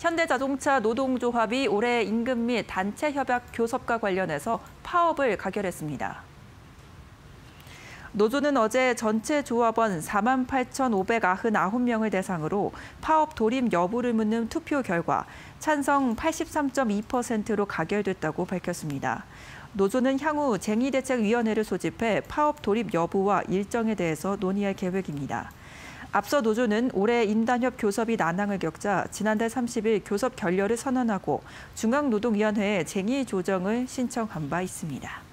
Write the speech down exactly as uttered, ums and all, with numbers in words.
현대자동차 노동조합이 올해 임금 및 단체 협약 교섭과 관련해서 파업을 가결했습니다. 노조는 어제 전체 조합원 사만 팔천오백구십구 명을 대상으로 파업 돌입 여부를 묻는 투표 결과 찬성 팔십삼 점 이 퍼센트로 가결됐다고 밝혔습니다. 노조는 향후 쟁의대책위원회를 소집해 파업 돌입 여부와 일정에 대해서 논의할 계획입니다. 앞서 노조는 올해 임단협 교섭이 난항을 겪자 지난달 삼십 일 교섭 결렬을 선언하고 중앙노동위원회에 쟁의 조정을 신청한 바 있습니다.